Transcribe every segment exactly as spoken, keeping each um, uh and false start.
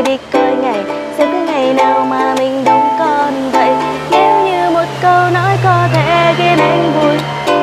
mây đi coi ngày, xem cái ngày nào mà mình đông con vậy. Nếu như một câu nói có thể khiến anh vui,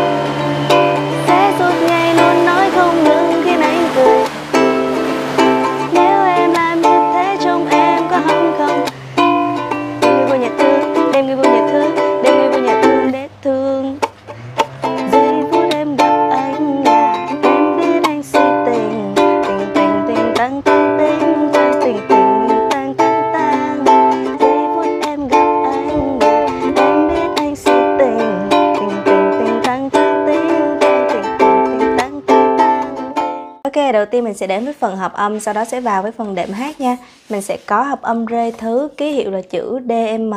sẽ suốt ngày luôn nói không ngừng khiến anh cười. Nếu em làm như thế trông em có hâm không? Đêm người vô nhà thương, đêm người vô nhà thương, đêm người vô nhà thương để thương. Giây phút em gặp anh là em biết anh si tình, tình tình tình tăng tăng tình, tình tình tăng tăng tăng. Giây phút em gặp anh là em biết anh si tình, tình tình tình tăng tăng tình, tình tình tình tăng tăng tăng. Ok, đầu tiên mình sẽ đến với phần hợp âm, sau đó sẽ vào với phần đệm hát nha. Mình sẽ có hợp âm rê thứ, ký hiệu là chữ D M.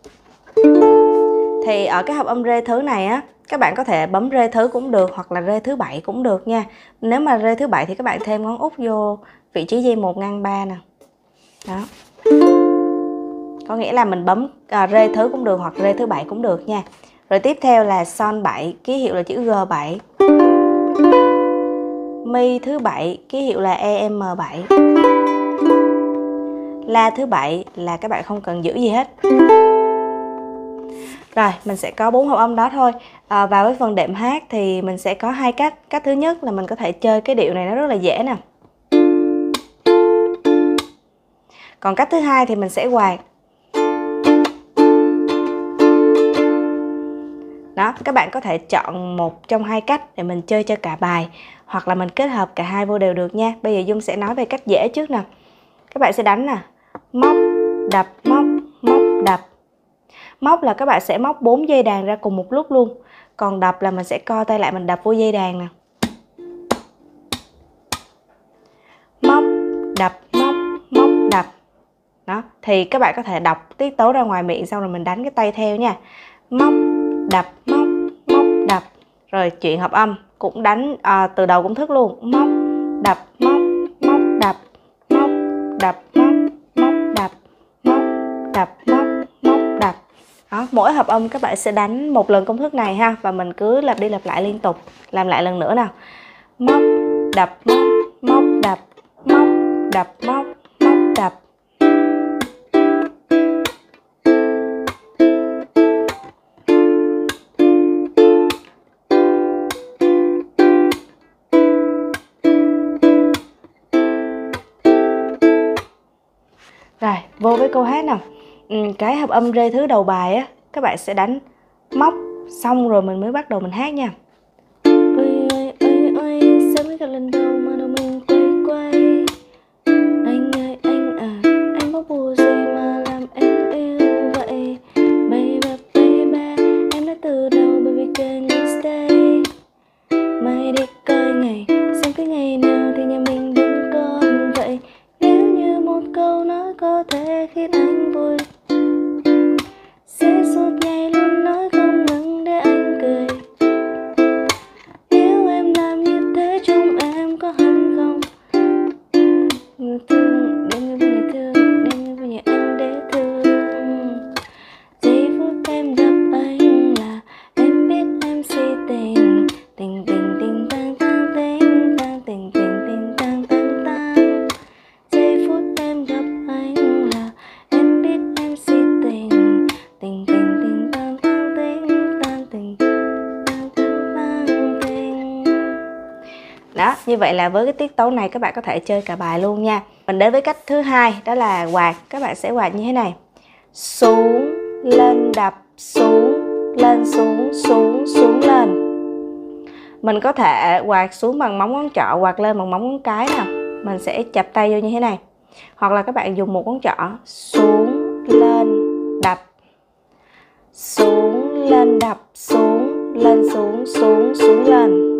Thì ở cái hợp âm rê thứ này á, các bạn có thể bấm rê thứ cũng được hoặc là rê thứ bảy cũng được nha. Nếu mà rê thứ bảy thì các bạn thêm ngón út vô vị trí dây một ngang ba nè. Đó. Có nghĩa là mình bấm à, rê thứ cũng được hoặc rê thứ bảy cũng được nha. Rồi tiếp theo là son bảy, ký hiệu là chữ G bảy. Mi thứ bảy, ký hiệu là E M bảy. La thứ bảy là các bạn không cần giữ gì hết. Rồi, mình sẽ có bốn hợp âm đó thôi. À, vào với phần đệm hát thì mình sẽ có hai cách. Cách thứ nhất là mình có thể chơi cái điệu này nó rất là dễ nè. Còn cách thứ hai thì mình sẽ quạt. Đó, các bạn có thể chọn một trong hai cách để mình chơi cho cả bài, hoặc là mình kết hợp cả hai vô đều được nha. Bây giờ Dung sẽ nói về cách dễ trước nè. Các bạn sẽ đánh nè, móc, đập, móc, móc, đập. Móc là các bạn sẽ móc bốn dây đàn ra cùng một lúc luôn. Còn đập là mình sẽ co tay lại mình đập vô dây đàn nè. Móc, đập, móc, móc, đập. Đó, thì các bạn có thể đọc tiết tấu ra ngoài miệng xong rồi mình đánh cái tay theo nha. Móc, đập, móc, móc, đập. Rồi chuyện hợp âm cũng đánh à, từ đầu cũng thức luôn. Móc, đập, móc, móc, đập. Móc, đập, móc, móc, đập. Móc, đập, móc, móc, đập. Đó, mỗi hợp âm các bạn sẽ đánh một lần công thức này ha. Và mình cứ lặp đi lặp lại liên tục. Làm lại lần nữa nào. Móc, đập, móc, móc, đập. Móc, đập, móc, móc, đập. Rồi, vô với câu hát nào. Ừ, cái hợp âm rê thứ đầu bài á, các bạn sẽ đánh móc xong rồi mình mới bắt đầu mình hát nha. Ôi ôi ôi ôi, sao mấy cái lần đầu mà đầu mình quay quay. Anh ơi anh à, anh có bùa gì mà làm em yêu vậy. Baby baby, em đã từ đầu baby can you stay. Mày đi coi ngày, xem cái ngày nào thì nhà mình đông con vậy. Nếu như một câu nói có thể khiến anh vui, sẽ suốt ngày luôn nói không ngừng để anh cười. Nếu em làm như thế trông em có hâm không? Người thương, đem người về nhà thương, đem người về nhà anh để thương. Giây phút em gặp anh là em biết em si tình, tình tình tình tăng tăng tình, tăng tình tình tình tăng tăng tăng. Giây phút em gặp anh là em biết em si tình, tình tình tình tăng tăng tình, tăng tình tăng tăng tăng tình. Đó, như vậy là với cái tiết tấu này các bạn có thể chơi cả bài luôn nha. Mình đến với cách thứ hai, đó là quạt. Các bạn sẽ quạt như thế này. Xuống, lên, đập, xuống, lên, xuống, xuống, xuống, lên. Mình có thể quạt xuống bằng móng ngón trỏ, quạt lên bằng móng ngón cái nè. Mình sẽ chập tay vô như thế này. Hoặc là các bạn dùng một ngón trỏ, xuống, lên, đập. Xuống, lên, đập, xuống, lên, xuống, xuống, xuống, lên.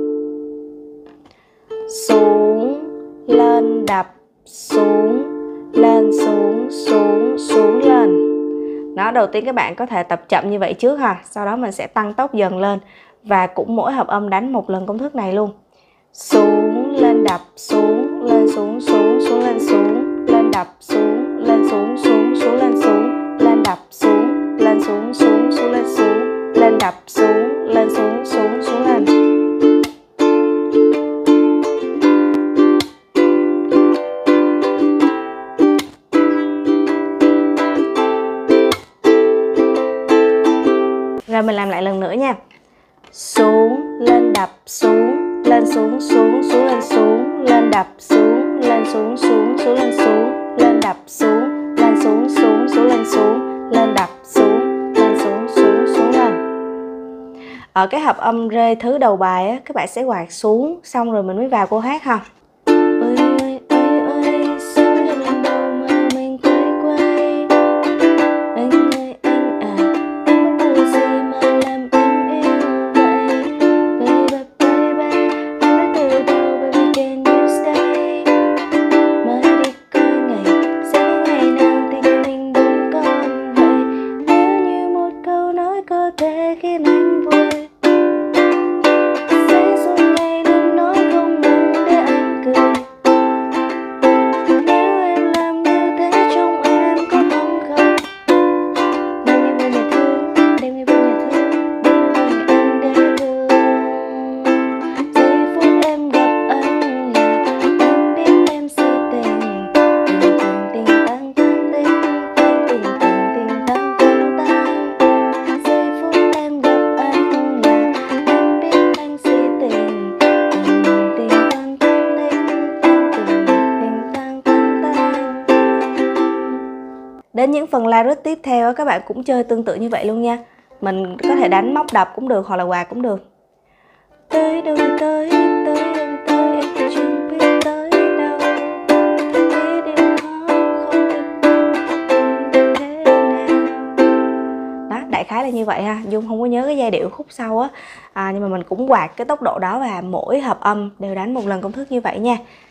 Xuống, lên, đập, xuống, lên, xuống, xuống, xuống, lên. Đó, đầu tiên các bạn có thể tập chậm như vậy trước ha. Sau đó mình sẽ tăng tốc dần lên. Và cũng mỗi hợp âm đánh một lần công thức này luôn. Xuống, lên, đập, xuống, lên, xuống, xuống, xuống, lên, xuống, lên, đập, xuống, lên, xuống, xuống, xuống, lên, xuống, lên, đập, xuống, lên, xuống, xuống, xuống, lên, xuống, lên, đập, xuống, lên, xuống, xuống, xuống, lên. Rồi mình làm lại lần nữa nha. Xuống, lên đập, xuống, lên xuống, xuống, xuống lên xuống, lên đập, xuống, lên xuống, xuống, xuống lên xuống, lên đập, xuống, lên xuống, xuống, xuống lên xuống, lên đập, xuống, lên xuống, xuống, xuống lên. Ở cái hợp âm rê thứ đầu bài á, các bạn sẽ quạt xuống, xong rồi mình mới vào cô hát ha. Ơi ơi ơi ơi, xuống cho mình đầu mà mình quay quay. Anh ơi anh à, anh bắt đầu gì mà làm em yêu vậy? Baby baby, anh đã từ đầu, baby can you stay? Mới đi coi ngày, sẽ ngày nào tình mình đúng còn vậy? Nếu như một câu nói có thể khiến anh vui. Đến những phần lyric tiếp theo các bạn cũng chơi tương tự như vậy luôn nha. Mình có thể đánh móc đập cũng được hoặc là quạt cũng được. Tới đâu tới, tới đâu tới, em cũng chưa biết tới đâu. Thế điều khó không được thế nào. Đó, đại khái là như vậy ha. Dung không có nhớ cái giai điệu khúc sau á, à, nhưng mà mình cũng quạt cái tốc độ đó và mỗi hợp âm đều đánh một lần công thức như vậy nha.